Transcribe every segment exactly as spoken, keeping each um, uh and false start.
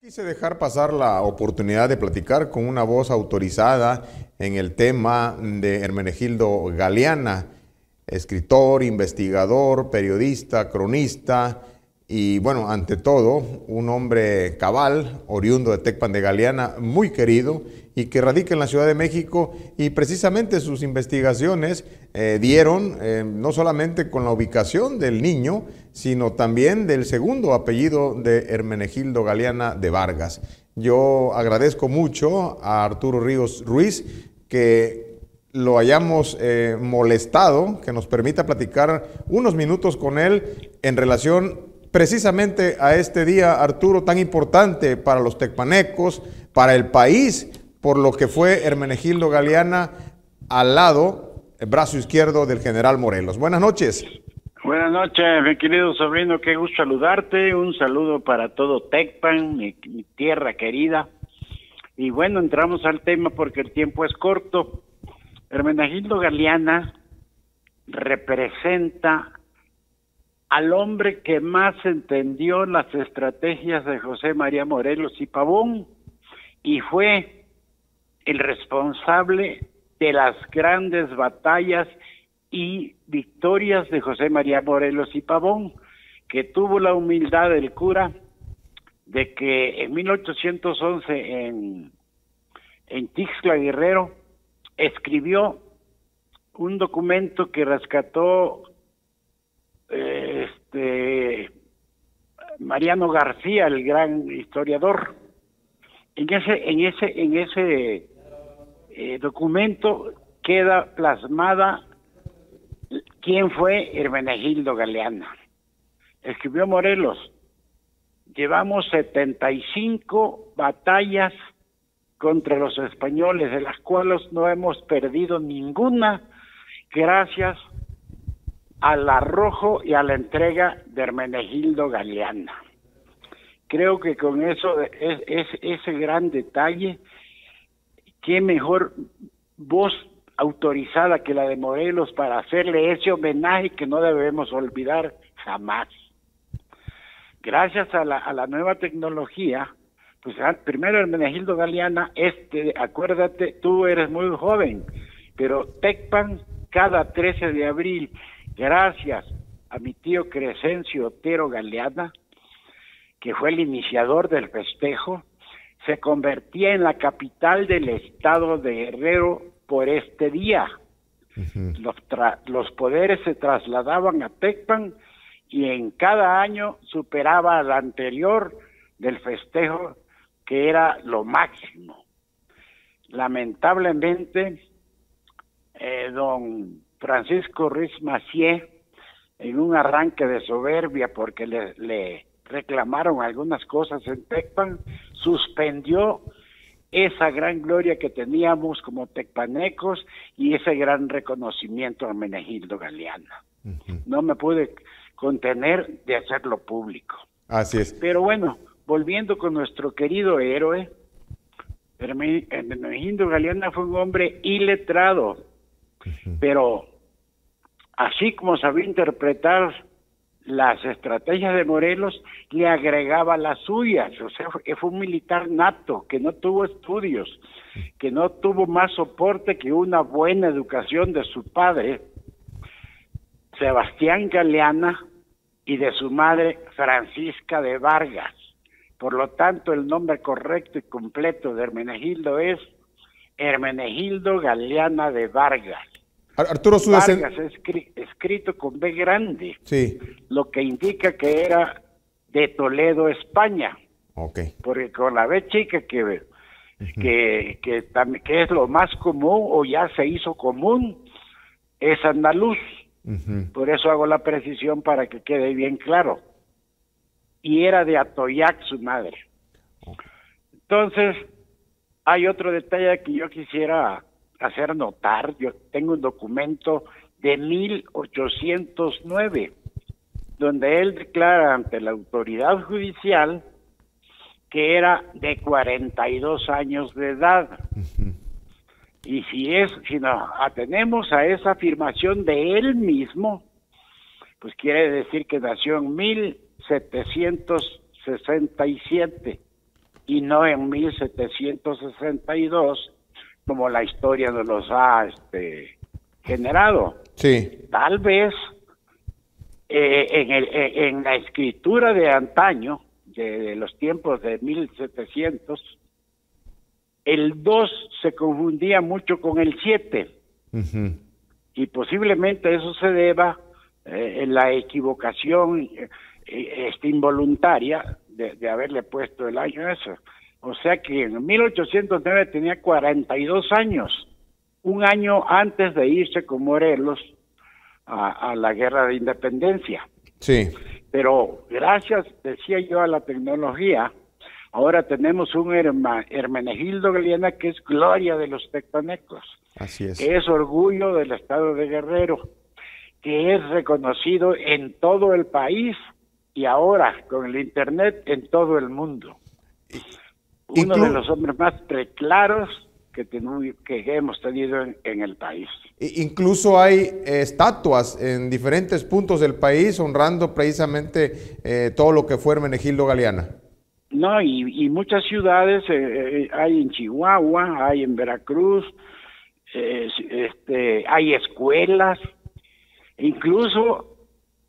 Quise dejar pasar la oportunidad de platicar con una voz autorizada en el tema de Hermenegildo Galeana, escritor, investigador, periodista, cronista y, bueno, ante todo, un hombre cabal, oriundo de Tecpan de Galeana, muy querido y que radica en la Ciudad de México, y precisamente sus investigaciones eh, dieron eh, no solamente con la ubicación del niño, sino también del segundo apellido de Hermenegildo Galeana de Vargas. Yo agradezco mucho a Arturo Ríos Ruiz que lo hayamos eh, molestado, que nos permita platicar unos minutos con él en relación precisamente a este día, Arturo, tan importante para los tecpanecos, para el país, por lo que fue Hermenegildo Galeana al lado, el brazo izquierdo del general Morelos. Buenas noches. Buenas noches, mi querido sobrino, qué gusto saludarte. Un saludo para todo Tecpan, mi, mi tierra querida. Y bueno, entramos al tema porque el tiempo es corto. Hermenegildo Galeana representa al hombre que más entendió las estrategias de José María Morelos y Pavón, y fue el responsable de las grandes batallas y victorias de José María Morelos y Pavón, que tuvo la humildad del cura de que en mil ochocientos once en, en Tixla Guerrero escribió un documento que rescató eh, este Mariano García, el gran historiador. En ese, en ese, en ese eh, documento queda plasmada quién fue Hermenegildo Galeana. Escribió Morelos: llevamos setenta y cinco batallas contra los españoles, de las cuales no hemos perdido ninguna, gracias al arrojo y a la entrega de Hermenegildo Galeana. Creo que con eso, es, es, ese gran detalle, qué mejor voz autorizada que la de Morelos para hacerle ese homenaje que no debemos olvidar jamás. Gracias a la, a la nueva tecnología, pues primero Hermenegildo Galeana, este, acuérdate, tú eres muy joven, pero Tecpan cada trece de abril, gracias a mi tío Crescencio Otero Galeana, que fue el iniciador del festejo, se convertía en la capital del estado de Guerrero por este día. Uh-huh. Los, los poderes se trasladaban a Tecpan y en cada año superaba al anterior del festejo, que era lo máximo. Lamentablemente, eh, don Francisco Ruiz Macié, en un arranque de soberbia porque le, le reclamaron algunas cosas en Tecpan, suspendió esa gran gloria que teníamos como tecpanecos y ese gran reconocimiento a Hermenegildo Galeana. Uh-huh. No me pude contener de hacerlo público. Así es. Pero bueno, volviendo con nuestro querido héroe, Hermenegildo Galeana fue un hombre iletrado, uh-huh. pero así como sabía interpretar las estrategias de Morelos, le agregaba las suyas. O sea, fue un militar nato, que no tuvo estudios, que no tuvo más soporte que una buena educación de su padre, Sebastián Galeana, y de su madre, Francisca de Vargas. Por lo tanto, el nombre correcto y completo de Hermenegildo es Hermenegildo Galeana de Vargas. Arturo, su Vargas escri escrito con B grande, sí, lo que indica que era de Toledo, España. Okay. Porque con la B chica que, uh-huh. que, que, que es lo más común o ya se hizo común, es andaluz. Uh-huh. Por eso hago la precisión para que quede bien claro. Y era de Atoyac su madre. Okay. Entonces, hay otro detalle que yo quisiera hacer notar. Yo tengo un documento de mil ochocientos nueve, donde él declara ante la autoridad judicial que era de cuarenta y dos años de edad. Uh-huh. Y si es, si nos atenemos a esa afirmación de él mismo, pues quiere decir que nació en mil setecientos sesenta y siete. y no en mil setecientos sesenta y dos, como la historia nos los ha este, generado. Sí. Tal vez eh, en, el, en la escritura de antaño, de, de los tiempos de mil setecientos, el dos se confundía mucho con el siete. Uh-huh. Y posiblemente eso se deba eh, en la equivocación eh, este, involuntaria de, de haberle puesto el año eso. O sea que en mil ochocientos nueve tenía cuarenta y dos años, un año antes de irse con Morelos a, a la guerra de independencia. Sí. Pero gracias, decía yo, a la tecnología, ahora tenemos un Herma, Hermenegildo Galiana que es gloria de los tectonecos. Así es. Que es orgullo del estado de Guerrero, que es reconocido en todo el país y ahora con el internet en todo el mundo. Uno Inclu de los hombres más preclaros que, que hemos tenido en, en el país. Incluso hay eh, estatuas en diferentes puntos del país honrando precisamente eh, todo lo que fue Hermenegildo Galiana. No, y, y muchas ciudades, eh, eh, hay en Chihuahua, hay en Veracruz, eh, este, hay escuelas, incluso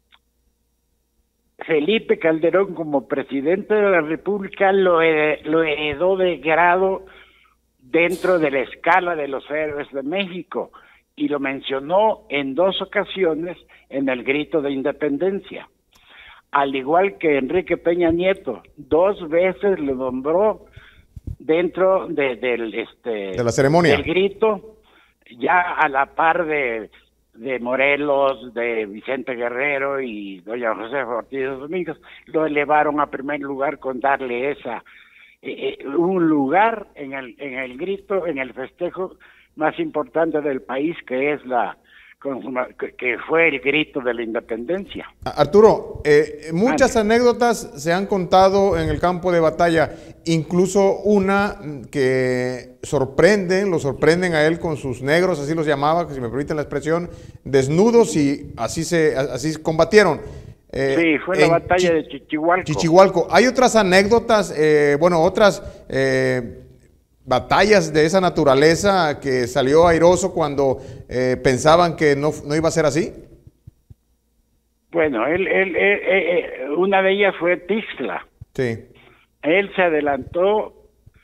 Felipe Calderón como presidente de la República lo, lo heredó de grado dentro de la escala de los héroes de México y lo mencionó en dos ocasiones en el grito de independencia. Al igual que Enrique Peña Nieto, dos veces lo nombró dentro de, del, este, de la ceremonia del grito, ya a la par de, de Morelos, de Vicente Guerrero y doña Josefa Ortiz Domínguez, lo elevaron a primer lugar con darle esa eh, un lugar en el en el grito, en el festejo más importante del país, que es la que fue el grito de la independencia. Arturo, eh, muchas Antes. anécdotas se han contado en el campo de batalla, incluso una que sorprenden, lo sorprenden a él con sus negros, así los llamaba, si me permiten la expresión, desnudos, y así se así combatieron. Eh, sí, fue la batalla Ch de Chichihualco. Chichihualco. Hay otras anécdotas, eh, bueno, otras eh, batallas de esa naturaleza que salió airoso cuando eh, pensaban que no, no iba a ser así. Bueno, él, él, él, él, una de ellas fue Tixla. Sí. Él se adelantó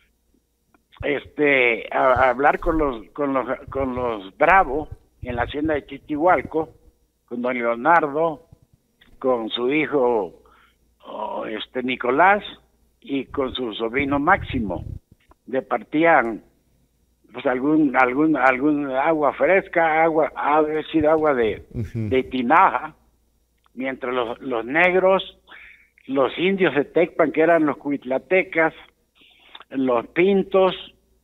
este, a, a hablar con los, con los, con los Bravo en la hacienda de Chichihualco, con don Leonardo, con su hijo oh, este Nicolás y con su sobrino Máximo. Departían pues algún algún algún agua fresca, agua ha de sido agua de, uh-huh. de tinaja, mientras los, los negros, los indios de Tecpan, que eran los cuitlatecas, los pintos,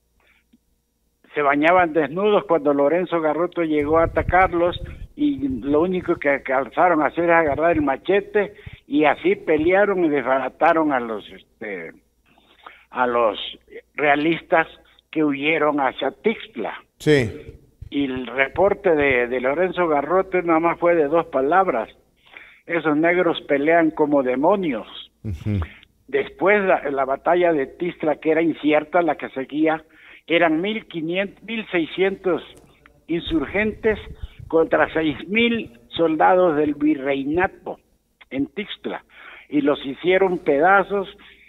se bañaban desnudos cuando Lorenzo Garroto llegó a atacarlos, y lo único que alcanzaron a hacer es agarrar el machete, y así pelearon y desbarataron a los este a los realistas que huyeron hacia Tixla. Sí. Y el reporte de, de Lorenzo Garrote nada más fue de dos palabras: esos negros pelean como demonios. Uh-huh. Después la, la batalla de Tixla, que era incierta, la que seguía, eran mil quinientos, mil seiscientos insurgentes contra seis mil soldados del virreinato en Tixla, y los hicieron pedazos.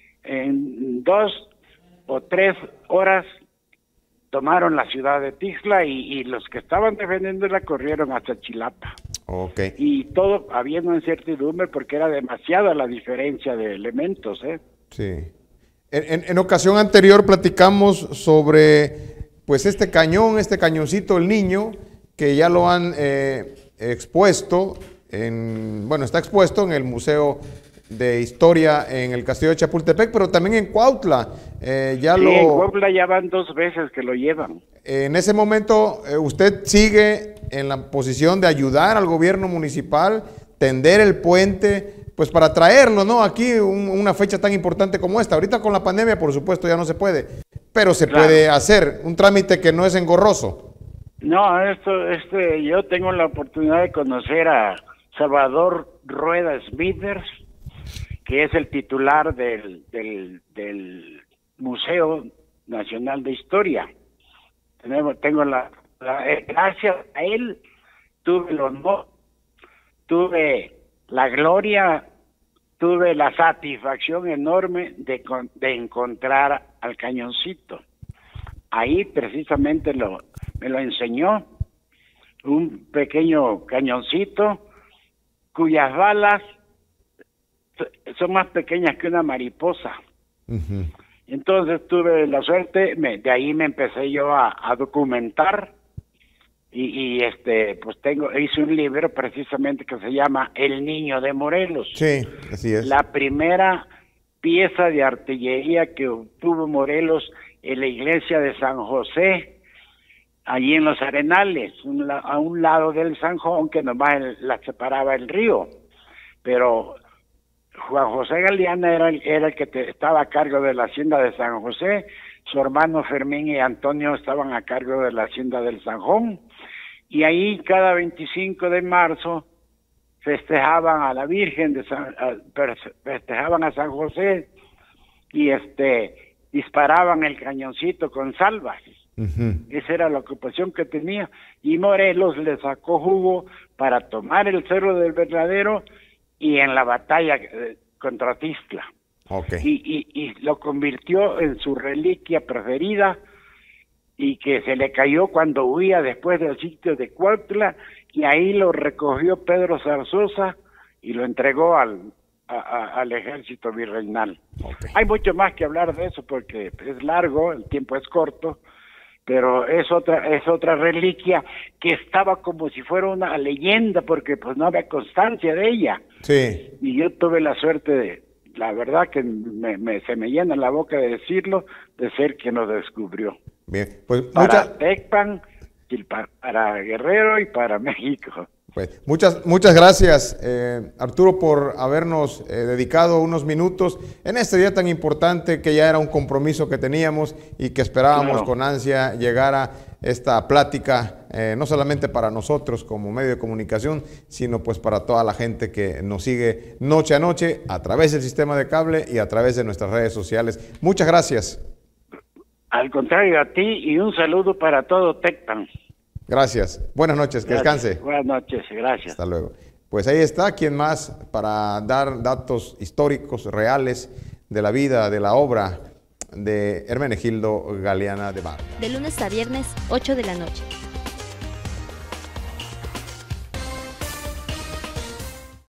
En dos o tres horas tomaron la ciudad de Tixla, y, y los que estaban defendiéndola corrieron hacia Chilapa. Okay. Y todo habiendo incertidumbre porque era demasiada la diferencia de elementos, ¿eh? Sí. En, en, en ocasión anterior platicamos sobre pues este cañón, este cañoncito El Niño, que ya lo han eh, expuesto, en, bueno, está expuesto en el Museo de Historia en el Castillo de Chapultepec, pero también en Cuautla. Eh, ya sí, lo, en Cuautla ya van dos veces que lo llevan. Eh, en ese momento, eh, usted sigue en la posición de ayudar al gobierno municipal, tender el puente, pues para traerlo, ¿no? Aquí un, una fecha tan importante como esta. Ahorita con la pandemia, por supuesto, ya no se puede, pero se claro. puede hacer un trámite que no es engorroso. No, esto, este, yo tengo la oportunidad de conocer a Salvador Rueda Smithers, que es el titular del, del, del Museo Nacional de Historia. Tenemos, tengo la, la eh, gracias a él tuve el honor, tuve la gloria, tuve la satisfacción enorme de, de encontrar al cañoncito. Ahí precisamente lo, me lo enseñó, un pequeño cañoncito cuyas balas son más pequeñas que una mariposa. Uh-huh. Entonces tuve la suerte, me, de ahí me empecé yo a, a documentar y, y este pues tengo hice un libro precisamente que se llama El Niño de Morelos. Sí, así es. La primera pieza de artillería que obtuvo Morelos en la iglesia de San José, allí en los Arenales, un, a un lado del Zanjón, que nomás el, la separaba el río. Pero Juan José Galeana era, era el que te, estaba a cargo de la hacienda de San José, su hermano Fermín y Antonio estaban a cargo de la hacienda del Zanjón, y ahí cada veinticinco de marzo festejaban a la Virgen de San, a, festejaban a San José y este disparaban el cañoncito con salvas. Uh-huh. Esa era la ocupación que tenía, y Morelos le sacó jugo para tomar el Cerro del Verdadero y en la batalla eh, contra Tistla. Okay. Y, y, y lo convirtió en su reliquia preferida, y que se le cayó cuando huía después del sitio de Cuautla, y ahí lo recogió Pedro Zarzosa y lo entregó al, a, a, al ejército virreinal. Okay. Hay mucho más que hablar de eso porque es largo, el tiempo es corto, pero es otra es otra reliquia que estaba como si fuera una leyenda porque pues no había constancia de ella. Sí. Y yo tuve la suerte de, la verdad que me, me, se me llena la boca de decirlo, de ser quien lo descubrió. Bien, pues para mucha... Tecpan, para, para Guerrero y para México. Pues muchas, muchas gracias, eh, Arturo, por habernos eh, dedicado unos minutos en este día tan importante, que ya era un compromiso que teníamos y que esperábamos claro. con ansia llegara esta plática, eh, no solamente para nosotros como medio de comunicación, sino pues para toda la gente que nos sigue noche a noche a través del sistema de cable y a través de nuestras redes sociales. Muchas gracias. Al contrario, a ti, y un saludo para todo Tecpan. Gracias. Buenas noches, que gracias. descanse. Buenas noches, gracias. Hasta luego. Pues ahí está, ¿quién más para dar datos históricos reales de la vida, de la obra de Hermenegildo Galeana de Vargas? De lunes a viernes, ocho de la noche.